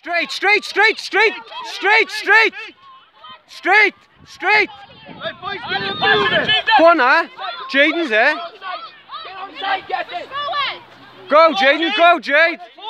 Straight, straight, straight, straight, straight, straight, straight, straight. Go on, Jaden's there. Go, Jaden, go, Jade.